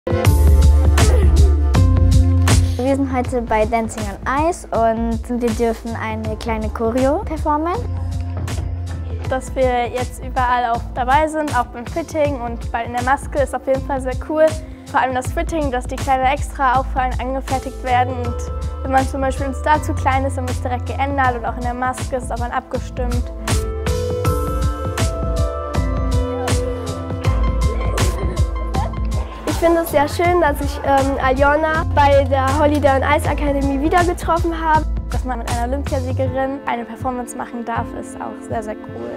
Wir sind heute bei Dancing on Ice und wir dürfen eine kleine Choreo performen. Dass wir jetzt überall auch dabei sind, auch beim Fitting und bald in der Maske, ist auf jeden Fall sehr cool. Vor allem das Fitting, dass die Kleider extra auch für einen angefertigt werden. Und wenn man zum Beispiel ein Star zu klein ist, dann wird es direkt geändert und auch in der Maske ist es auf einen abgestimmt. Ich finde es sehr schön, dass ich Aljona bei der Holiday on Ice Academy wieder getroffen habe. Dass man mit einer Olympiasiegerin eine Performance machen darf, ist auch sehr, sehr cool.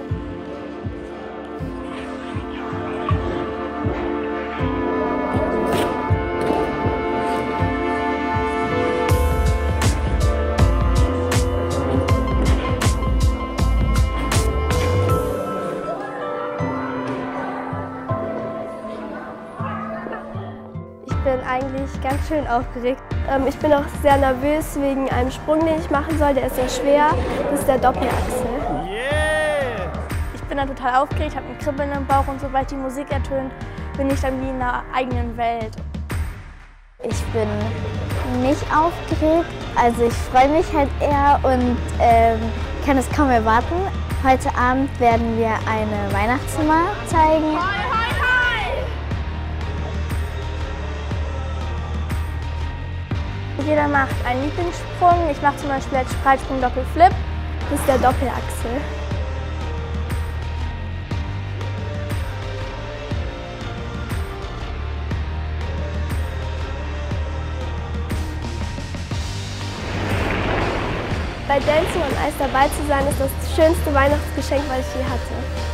Ich bin eigentlich ganz schön aufgeregt. Ich bin auch sehr nervös wegen einem Sprung, den ich machen soll. Der ist sehr schwer. Das ist der Doppelachsel. Yeah! Ich bin dann total aufgeregt, habe ein Kribbeln im Bauch und sobald die Musik ertönt, bin ich dann wie in einer eigenen Welt. Ich bin nicht aufgeregt, also ich freue mich halt eher und kann es kaum erwarten. Heute Abend werden wir eine Weihnachtsnummer zeigen. Jeder macht einen Lieblingssprung. Ich mache zum Beispiel als Spreitsprung Doppelflip. Das ist der Doppelachsel. Bei Dancing on Ice dabei zu sein, ist das schönste Weihnachtsgeschenk, was ich je hatte.